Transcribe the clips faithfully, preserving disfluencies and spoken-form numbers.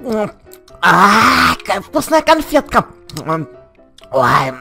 А, вкусная конфетка. Ой.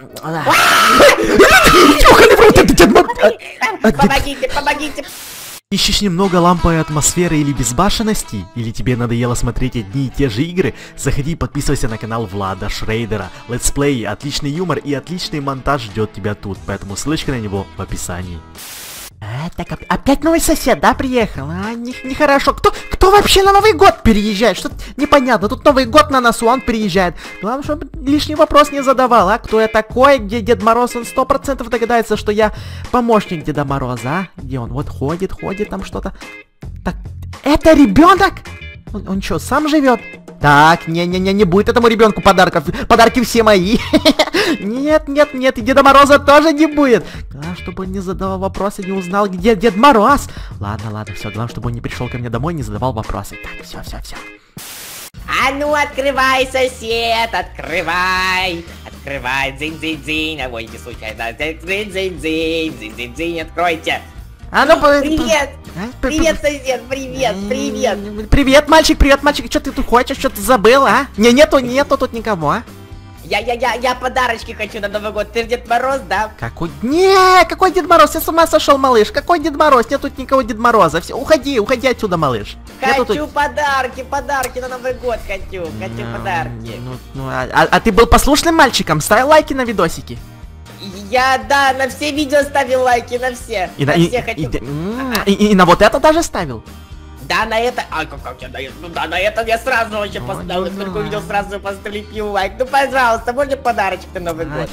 Помогите, помогите. Ищешь немного ламповой атмосферы или безбашенности? Или тебе надоело смотреть одни и те же игры? Заходи и подписывайся на канал Влада Шрейдера. Летсплей, отличный юмор и отличный монтаж ждет тебя тут, поэтому ссылочка на него в описании. А, так, опять новый сосед, да, приехал? А, нехорошо. Не кто, кто вообще на Новый год переезжает? Что-то непонятно. Тут Новый год на носу, он переезжает. Главное, чтобы лишний вопрос не задавал, а? Кто я такой? Где Дед Мороз? Он сто процентов догадается, что я помощник Деда Мороза, а? Где он? Вот ходит, ходит там что-то. Так, это ребенок? Он, он что, сам живет? Так, не-не-не, не будет этому ребенку подарков. Подарки все мои. Нет, нет, нет, и Деда Мороза тоже не будет. Главное, чтобы он не задавал вопросы, не узнал, где Дед Мороз. Ладно, ладно, все, главное, чтобы он не пришел ко мне домой, не задавал вопросы. Так, все, все, все. А ну открывай, сосед, открывай. Открывай, дзынь-дзынь-дзынь. Ой, не случайно. Дзынь-дзынь-дзынь, дзынь-дзынь-дзынь, откройте. А ну, привет! Привет, сосед, привет, привет! Привет, мальчик, привет, мальчик, что ты тут хочешь, что ты забыл, а? Не, нету, нету тут никого, а? Я, я, я, я подарочки хочу на Новый год, ты же Дед Мороз, да? Какой? Не, какой Дед Мороз, я с ума сошел, малыш, какой Дед Мороз, нет тут никого Дед Мороза, все, уходи, уходи отсюда, малыш. Хочу тут... подарки, подарки на Новый год хочу, хочу ну, подарки. Ну, ну, а, а, а ты был послушным мальчиком, ставил лайки на видосики? Я, да, на все видео ставил лайки, на все. И на на, все и, хочу. И, ага. и, и, и на вот это даже ставил? Да, на это... А, как, как я на это... Ну да, на это я сразу вообще поставил. Я только увидел, сразу поставил лайк. Ну, пожалуйста, можно подарочек на Новый год?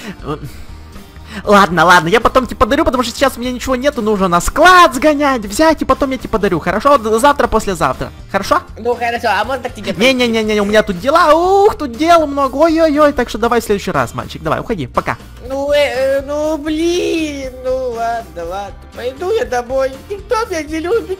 Ладно, ладно, я потом тебе подарю, потому что сейчас у меня ничего нету, нужно на склад сгонять, взять, и потом я тебе подарю, хорошо? Завтра, послезавтра, хорошо? Ну, хорошо, а можно к тебе... Не-не-не, у меня тут дела, ух, тут дел много, ой-ой-ой, так что давай в следующий раз, мальчик, давай, уходи, пока. Ну, э, ну, блин, ну, ладно, ладно, пойду я домой, никто меня не любит.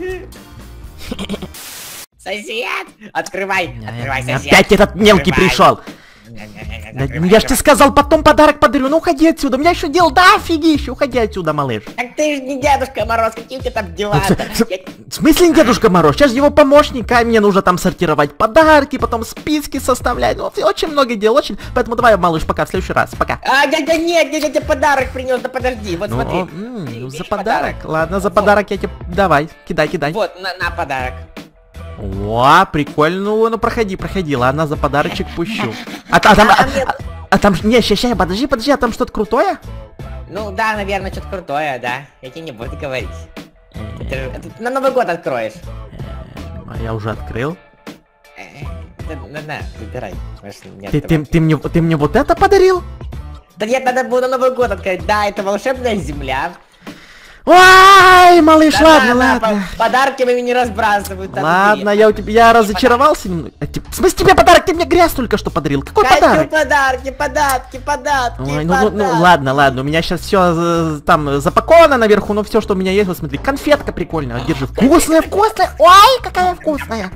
Сосед, открывай, открывай, сосед. Опять этот мелкий пришел. Да, я ж тебе сказал, потом подарок подарю, ну уходи отсюда, у меня еще дел да офигища, уходи отсюда, малыш. Так ты же не Дедушка Мороз, какие у тебя там дела-то? В смысле не Дедушка Мороз, сейчас его помощник, а мне нужно там сортировать подарки, потом списки составлять, ну очень много дел, очень, поэтому давай, малыш, пока, в следующий раз, пока. А, дядя, нет, дядя тебе подарок принес, да подожди, вот ну, смотри. М, за подарок, ладно, за подарок я тебе, давай, кидай, кидай. Вот, на, на подарок. О, прикольно, ну, ну проходи, проходи, ладно, за подарочек пущу. А, а там, а, а, а там, не, ща, ща, подожди, подожди, а там что-то крутое? Ну да, наверное, что-то крутое, да. Я тебе не буду говорить. Это, это на Новый год откроешь. А я уже открыл. На-на, выбирай. Ты, ты, ты, мне, ты мне вот это подарил? Да нет, надо было на Новый год открыть. Да, это волшебная земля. Ой, малыш, да, ладно, да, ладно. По подарки мы не разбрасывают. Ладно, я у тебя, я разочаровался немного. В смысле тебе подарок? Ты мне грязь только что подарил. Какой Хочу подарок? подарки, подарки, подарки, Ой, ну, подарки. Ну, ну ладно, ладно, у меня сейчас все там запаковано наверху, но все, что у меня есть, вот смотри, конфетка прикольная, держи, вкусная, вкусная, ой, какая вкусная.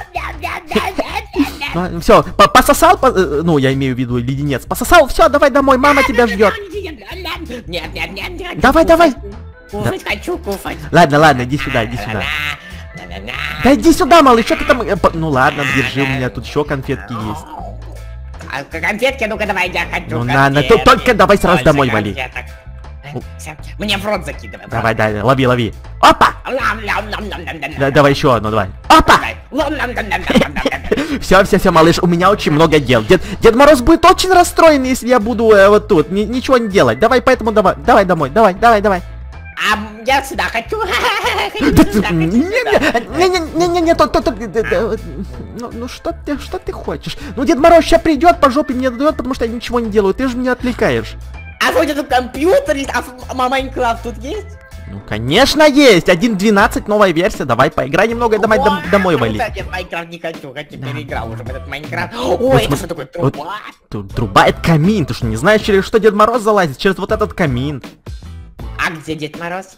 Все, пососал, ну я имею в виду леденец, пососал, все, давай домой, мама тебя ждет. Нет, нет, нет, нет. Давай, давай. Кушать хочу, кушать. Ладно, ладно, иди сюда, иди сюда. Да иди сюда, малыш, что ты там... Ну ладно, держи, у меня тут еще конфетки есть. А конфетки, ну-ка давай, я хочу. Ну надо, только давай сразу домой вали. Мне в рот закидывай. Давай, давай, лови, лови. Опа! Давай еще одну, давай. Опа! Все, все, все, малыш, у меня очень много дел. Дед, Дед Мороз будет очень расстроен, если я буду э, вот тут, ни, ничего не делать. Давай, поэтому давай, давай домой, давай, давай, давай. А я сюда хочу. Не-не-не, то, то, то, ну, ну что ты, что ты хочешь? Ну Дед Мороз сейчас придет, по жопе мне дает, потому что я ничего не делаю, ты же меня отвлекаешь. А у тебя тут компьютер есть, а Майнкрафт тут есть? Ну конечно есть, один двенадцать новая версия, давай поиграй немного, давай домой вали. Нет, Майнкрафт не хочу, хочу переиграл уже в этот Майнкрафт. Ой, это что такое, труба? Труба, это камин, ты что не знаешь, через что Дед Мороз залазит? Через вот этот камин. А где Дед Мороз?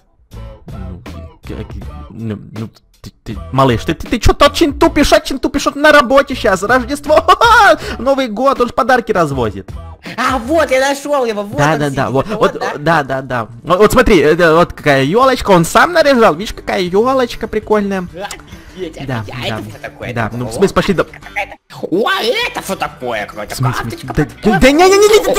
Ну, ну, ты, ты, малыш, ты, ты, ты что-то очень тупишь, очень тупишь, вот на работе сейчас, Рождество, Новый год, он же подарки развозит. А, вот, я нашел его, вот да, он да, сидит, да, вот, вот, вот, да? да, да, да. Вот, вот смотри, это, вот какая елочка, он сам наряжал, видишь, какая елочка прикольная. Петя, Да, Петя, а да, это что такое? да, Это ну, в лодка смысле, пошли до... какая-то? Ой, это что такое? Какая-то карточка. Да, да, да, не, не, не, не,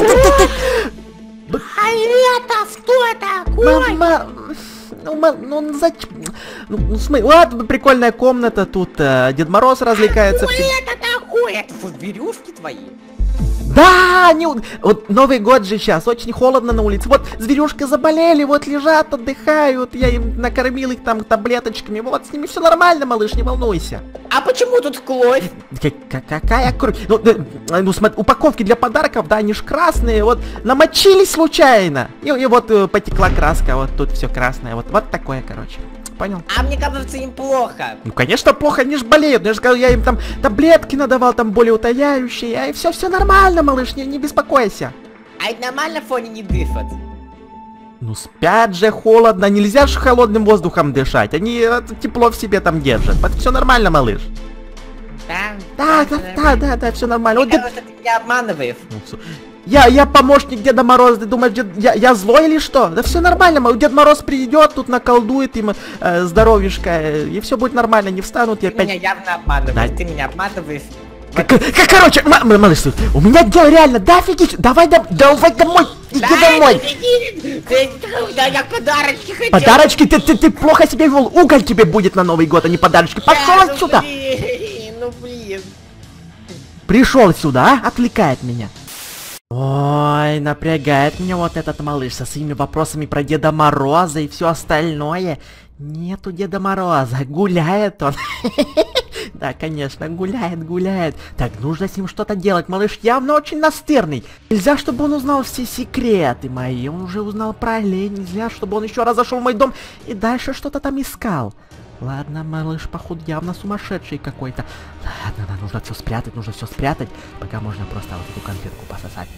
А это что такое? мама, ну, ма- ну, зачем? Ну, ну, смотри, ладно, прикольная комната, тут э, Дед Мороз развлекается. Что это такое? Это вот зверюшки твои? Да, не, у- вот Новый год же сейчас, очень холодно на улице. Вот зверюшки заболели, вот лежат, отдыхают. Я им накормил их там таблеточками. Вот с ними все нормально, малыш, не волнуйся. А почему тут кровь? К- какая кровь? Ну, да, ну смотри, упаковки для подарков, да, они ж красные, вот намочились случайно. И, и вот э, потекла краска, вот тут все красное. Вот, вот такое, короче. Понял? А мне кажется, им плохо. Ну, конечно, плохо, они ж болеют. Я же сказал, я им там таблетки надавал, там болеутоляющие. А и все, все нормально, малыш, не, не беспокойся. А это нормально в фоне не дышат? Ну, спят же, холодно, нельзя же холодным воздухом дышать. Они э, тепло в себе там держат. Все нормально, малыш. Да? Да, да, да, да, да, все нормально. Вот Мне дед- кажется, ты меня обманываешь. Ну, всё. Я, я помощник Деда Мороза, ты думаешь, дед, я, я злой или что? Да все нормально, ма- Дед Мороз придет, тут наколдует им э, здоровишко, э, и все будет нормально, не встанут, и Ты меня опять... явно обманываешь. Да. Ты меня обманываешь. Как, как, короче, ма- ма- малыш, слушай, у меня дело реально, да офигеть, давай, дом- давай домой, иди домой. Да, я подарочки хотел. Подарочки, ты, ты, ты плохо себя вел, уголь тебе будет на Новый год, а не подарочки. Пошел Да, ну отсюда! блин, ну блин. Пришел сюда, а? Отвлекает меня. Ой, напрягает меня вот этот малыш со своими вопросами про Деда Мороза и все остальное. Нету Деда Мороза, гуляет он. Да, конечно, гуляет, гуляет. Так, нужно с ним что-то делать. Малыш явно очень настырный. Нельзя, чтобы он узнал все секреты мои. Он уже узнал про оленей. Нельзя, чтобы он еще раз зашел в мой дом и дальше что-то там искал. Ладно, малыш, походу, явно сумасшедший какой-то. Ладно, да, нужно все спрятать, нужно все спрятать, пока можно просто вот эту конфетку пососать.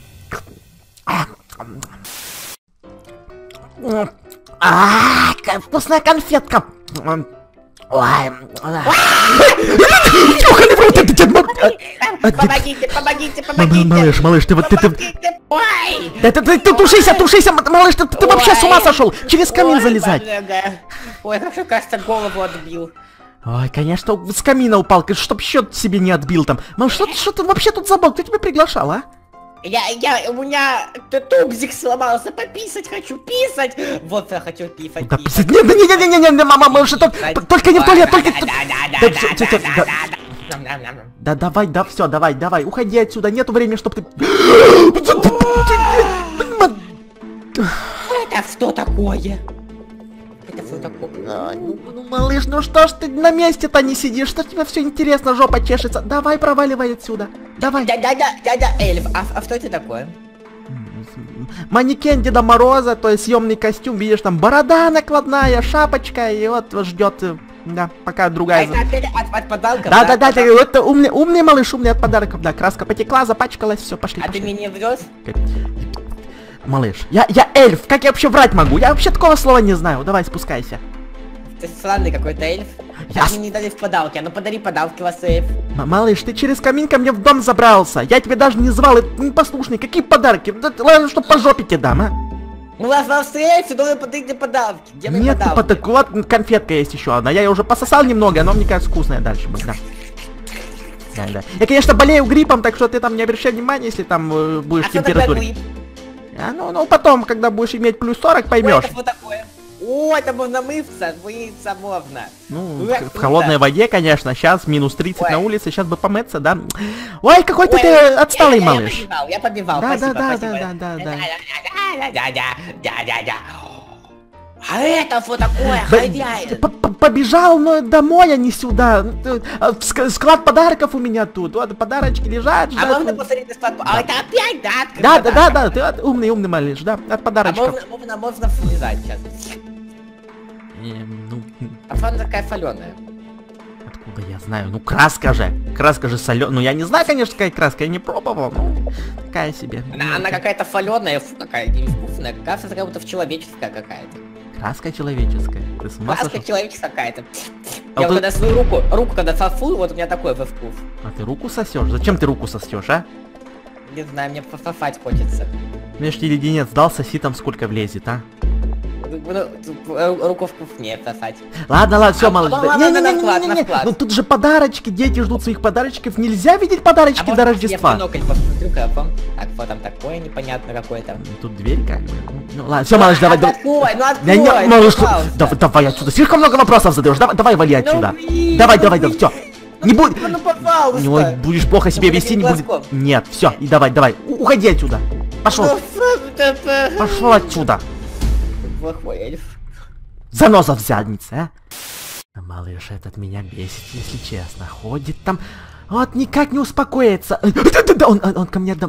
А, какая вкусная конфетка! Ой, Помогите, помогите, помогите. малыш, малыш, ты вот ты, ты, Помогите. Ой. да ты, ты, ты тушися, тушися, м- малыш, ты, ты вообще с ума сошел? Через камин Ой, залезать. бедняга. Ой, хорошо, кажется, голову отбил. Ой, конечно, с камина упал, чтоб счет себе не отбил там. Малыш, что, ты- что ты вообще тут забыл? Кто тебя приглашал, а? Я, я, у меня тубзик сломался, пописать хочу, писать. Вот я хочу писать, Да, писать. не, не, не, не, не, не, не, мама, малыш, это только не в туалет, только... Да, да, Да, да, всё, да, всё, всё, да, да. да, да. Ням-ням-ням. Да давай, да все, давай, давай, уходи отсюда, нету времени, чтоб ты... Это что такое? Это что такое? А, Ну, ну, малыш, ну что ж ты на месте-то не сидишь, что тебе все интересно, жопа чешется. Давай, проваливай отсюда, давай. Дядя, дядя Эльф, а, а что это такое? Манекен Деда Мороза, то есть съемный костюм, видишь, там борода накладная, шапочка, и вот ждет, э, да, пока А другая... это опять от, от подарков? Да, да, да, да, это умный, умный малыш, умный от подарков, да, краска потекла, запачкалась, все, пошли, А ты пошли. мне не врешь? Малыш, я, я эльф, как я вообще врать могу? Я вообще такого слова не знаю, давай спускайся. Ты странный какой-то эльф. Я А с- мне не дали в подарки, а ну подари подарки, вас эльф. М- малыш, ты через камин ко мне в дом забрался, я тебя даже не звал, это непослушный, какие подарки? Да, ты- ладно, что по жопе тебе дам, а? Ну вас вас эльф, и должен подарить мне подарки. Где мои Нет, подарки? по так вот конфетка есть еще одна, я ее уже пососал немного, но мне кажется вкусная дальше будет, да. Да, да. Я, конечно, болею гриппом, так что ты там не обращай внимания, если там э, будешь А в что такое температуре. гриб? А, ну, ну, потом, когда будешь иметь плюс сорок, Ой, поймешь. это что такое? О, это можно мыться, мыться можно. Ну, Ой, в- в круто. холодной воде, конечно, сейчас минус тридцать Ой. на улице, сейчас бы помыться, да. Ой, какой-то Ой, ты я- отсталый я- малыш. Я побивал, я побивал, Да, спасибо, да, да, спасибо. да, да, да, да. Да-да-да-да-да-да. А это что такое, Б- хозяин? п- п- Побежал, но домой, а не сюда. Ну, ты- а, ск- Склад подарков у меня тут. Вот подарочки лежат. А ждат. можно посмотреть на склад? А это опять, да? открыть Да, да, да, подарок? да, ты вот умный, умный малыш, да, от А подарочков. можно, можно, можно слезать сейчас. Эм, ну, А что она такая соленая? откуда я знаю? Ну, краска же. Краска же соленая. Ну, я не знаю, конечно, какая краска, я не пробовал, ну, такая себе. Она, она какая-то соленая, фу, какая невкусная. Кажется, как будто человеческая какая-то. Краска человеческая. Ты с ума Краска сошел? человеческая какая-то. А Я вот когда свою руку, руку когда сосу, вот у меня такой во вкус. А ты руку сосешь? Зачем ты руку сосешь, а? Не знаю, мне пососать хочется. Мне ж леденец дал, соси там сколько влезет, а? ну, руку вкуснее сосать. Ладно, ладно, все, малыш. ну, да- ладно, на вклад, на Не-не-не-не-не. вклад. Ну тут же подарочки, дети ждут своих подарочков. Нельзя видеть подарочки А до может, я в Рождества. бинокль посмотрю, как вам? Так, вот там такое непонятно какое-то. Тут дверь как бы. Ну ладно, все, малыш, давай, давай. Открой, ну Да открой, не, малыш, пожалуйста. давай, давай отсюда. Слишком много вопросов задаешь. Давай, давай вали отсюда. блин, Давай, ну давай, давай, блин. все. Не будь. Ну, пожалуйста. Не будешь плохо себя будет вести, не будет. глазком. Нет, все, и давай, давай. У- Уходи отсюда. Пошел. Ну, это- Пошел отсюда. Плохой эльф. Заноза в заднице, а? А малыш этот меня бесит, если честно. Ходит там, вот никак не успокоится. Да-да-да, он, он ко мне дом...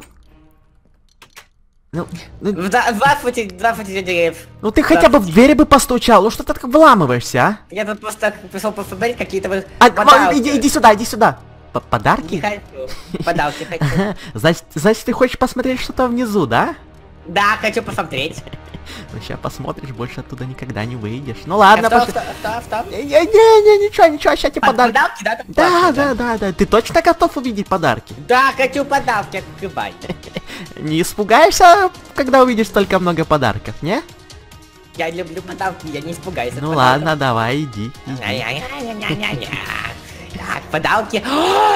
Ну, ну, Зда- Здравствуйте, здравствуйте, дядя эльф. ну ты хотя бы в двери бы постучал, ну что ты так вламываешься, а? Я тут просто пришел посмотреть какие-то вы А, подарки. иди, иди сюда, иди сюда. П- Не Подарки? хочу. Подарки хочу. Значит, значит, ты хочешь посмотреть что-то внизу, да? Да, хочу посмотреть. Ну сейчас посмотришь, больше оттуда никогда не выйдешь. Ну ладно, Стоп, пошли. стоп, стоп, стоп. Не-не-не, ничего, ничего, сейчас тебе А, подарки. Подарки, да, там Да, классные, да, да, да. Ты точно готов увидеть подарки? Да, хочу подарки открывать. Не испугаешься, когда увидишь столько много подарков, не? Я люблю подарки, я не испугаюсь. от Ну подарков. ладно, давай, иди. иди. Ня-ня-ня-ня-ня-ня. Так, подарки.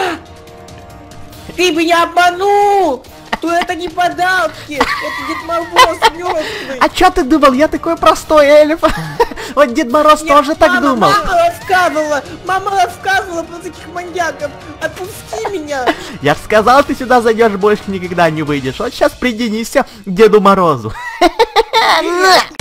Ты меня обманул! То это не подарки! Это Дед Мороз мертвый! А чё ты думал, я такой простой эльф? Вот Дед Мороз Нет, тоже так мама, думал. Мама рассказывала! Мама рассказывала про таких маньяков! Отпусти меня! Я ж сказал, ты сюда зайдешь, больше никогда не выйдешь. Вот сейчас приденись к Деду Морозу.